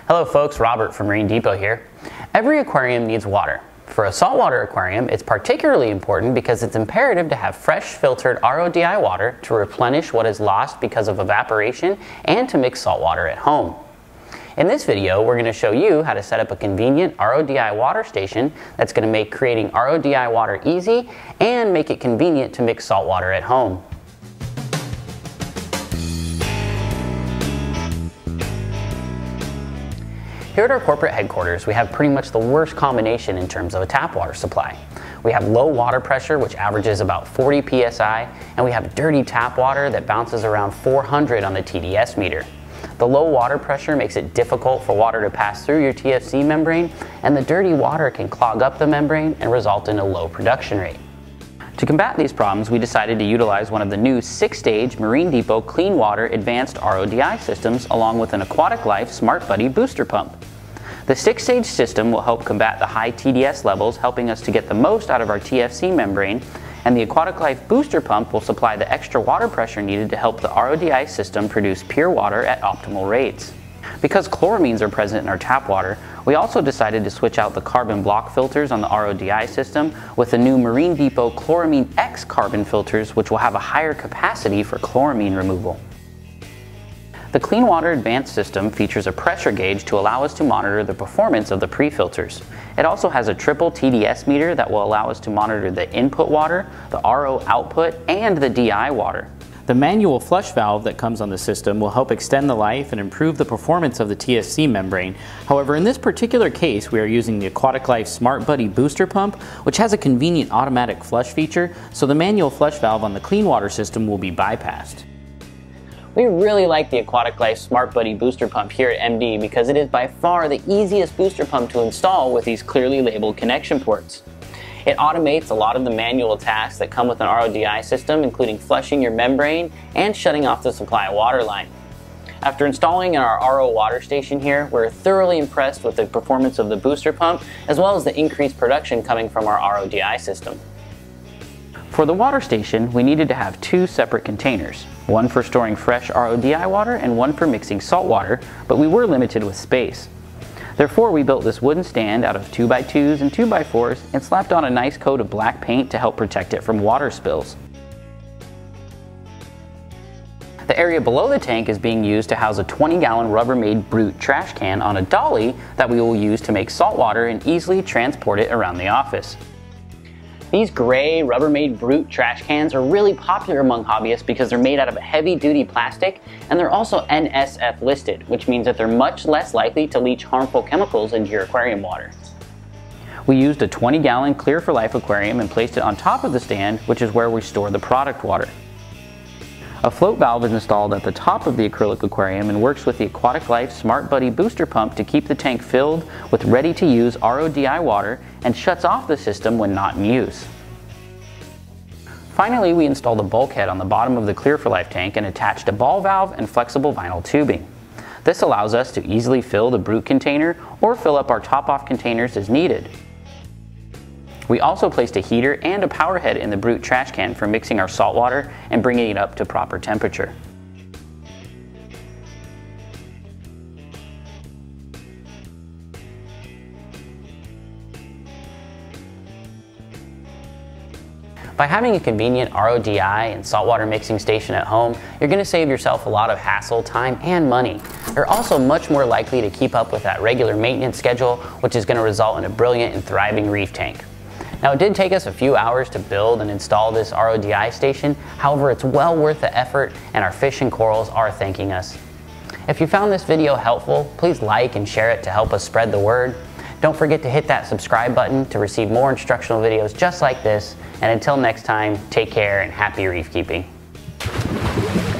Hello folks, Robert from Marine Depot here. Every aquarium needs water. For a saltwater aquarium, it's particularly important because it's imperative to have fresh filtered RODI water to replenish what is lost because of evaporation and to mix saltwater at home. In this video, we're going to show you how to set up a convenient RODI water station that's going to make creating RODI water easy and make it convenient to mix saltwater at home. Here at our corporate headquarters, we have pretty much the worst combination in terms of a tap water supply. We have low water pressure, which averages about 40 psi, and we have dirty tap water that bounces around 400 on the TDS meter. The low water pressure makes it difficult for water to pass through your TFC membrane, and the dirty water can clog up the membrane and result in a low production rate. To combat these problems, we decided to utilize one of the new 6-stage Marine Depot KLEANWATER advanced RODI systems along with an AQUATICLIFE Smart BUDDIE booster pump. The 6-stage system will help combat the high TDS levels, helping us to get the most out of our TFC membrane, and the AQUATICLIFE booster pump will supply the extra water pressure needed to help the RODI system produce pure water at optimal rates. Because chloramines are present in our tap water, we also decided to switch out the carbon block filters on the RODI system with the new Marine Depot CHLORAMINE-X carbon filters, which will have a higher capacity for chloramine removal. The KLEANWATER Advanced system features a pressure gauge to allow us to monitor the performance of the pre-filters. It also has a triple TDS meter that will allow us to monitor the input water, the RO output, and the DI water. The manual flush valve that comes on the system will help extend the life and improve the performance of the TFC membrane. However, in this particular case, we are using the AQUATICLIFE Smart BUDDIE booster pump, which has a convenient automatic flush feature, so the manual flush valve on the KLEANWATER system will be bypassed. We really like the AQUATICLIFE Smart BUDDIE booster pump here at MD because it is by far the easiest booster pump to install with these clearly labeled connection ports. It automates a lot of the manual tasks that come with an RODI system, including flushing your membrane and shutting off the supply water line. After installing our RO water station here, we're thoroughly impressed with the performance of the booster pump, as well as the increased production coming from our RODI system. For the water station, we needed to have two separate containers, one for storing fresh RODI water and one for mixing salt water, but we were limited with space. Therefore, we built this wooden stand out of 2x2s and 2x4s and slapped on a nice coat of black paint to help protect it from water spills. The area below the tank is being used to house a 20-gallon Rubbermaid Brute trash can on a dolly that we will use to make salt water and easily transport it around the office. These gray Rubbermaid Brute trash cans are really popular among hobbyists because they're made out of heavy-duty plastic, and they're also NSF listed, which means that they're much less likely to leach harmful chemicals into your aquarium water. We used a 20-gallon Clear for Life aquarium and placed it on top of the stand, which is where we store the product water. A float valve is installed at the top of the acrylic aquarium and works with the AQUATICLIFE Smart BUDDIE booster pump to keep the tank filled with ready-to-use RODI water and shuts off the system when not in use. Finally, we installed a bulkhead on the bottom of the Clear for Life tank and attached a ball valve and flexible vinyl tubing. This allows us to easily fill the Brute container or fill up our top-off containers as needed. We also placed a heater and a power head in the Brute trash can for mixing our salt water and bringing it up to proper temperature. By having a convenient RODI and saltwater mixing station at home, you're going to save yourself a lot of hassle, time, and money. You're also much more likely to keep up with that regular maintenance schedule, which is going to result in a brilliant and thriving reef tank. Now, it did take us a few hours to build and install this RODI station. However, it's well worth the effort, and our fish and corals are thanking us. If you found this video helpful, please like and share it to help us spread the word. Don't forget to hit that subscribe button to receive more instructional videos just like this. And until next time, take care and happy reef keeping.